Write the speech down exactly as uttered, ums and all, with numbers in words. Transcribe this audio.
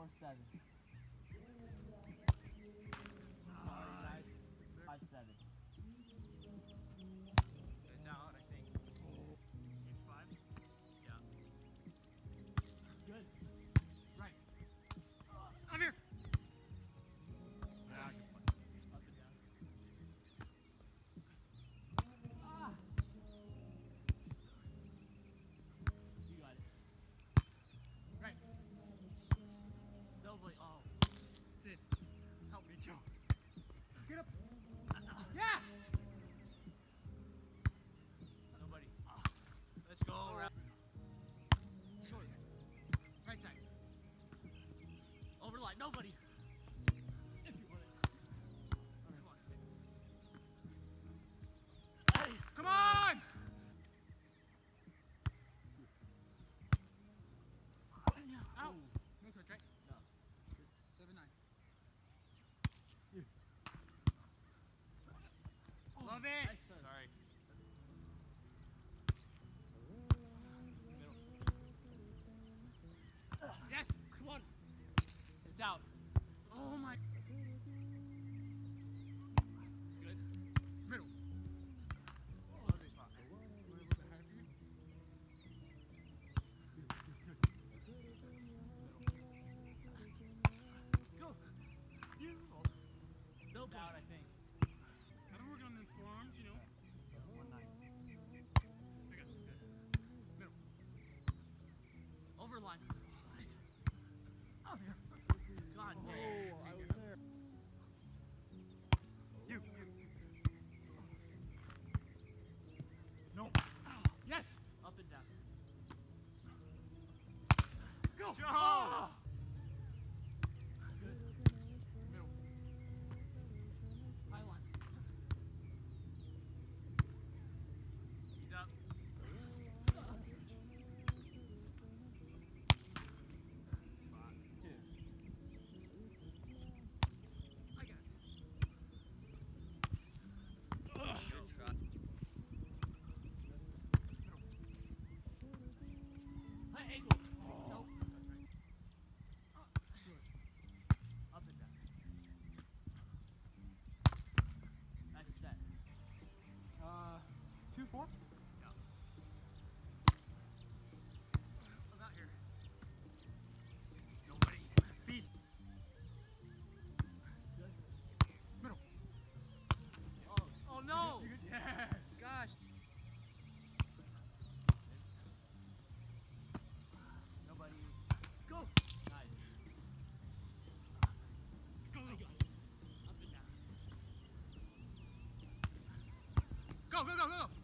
four seven. Sorry guys. Five seven. It's out, I think. Eight five? Yeah. Good. Right. I'm here. Yeah, good point. Up and down. Ah. You got it. Right. Double. Oh. It's in. Help me, Joe. Get up. Yeah. Nobody. Let's go. Right. Short. Right side. Overline. Nobody. If you want it. Come on. Hey. Come on. Out. No touch, right? No. Seven nine. You. Love it. Nice turn. Sorry. Yes. Come on. It's out. Oh my. Good. Middle. Love it. Spot. You want a little bit higher for you? Go. Beautiful. No It's out, I think. I've been working on them forearms, you know. One nine. I got it. Good. Middle. Overline. Oh, there. God Oh, damn. I was there. You. You. No. Yes. Up and down. Go. Joe. Ah. Good. Middle. High line. He's up. Two. I got it. Good shot. High ankle. Nope. Up and down. Nice set. Uh, two, four? Yeah. I'm out here. Nobody. Beast. Good. Middle. Oh, Oh no! Yes! Gosh. nobody. Go! Nice. Go, go, go. Up and down. Go, go, go, go!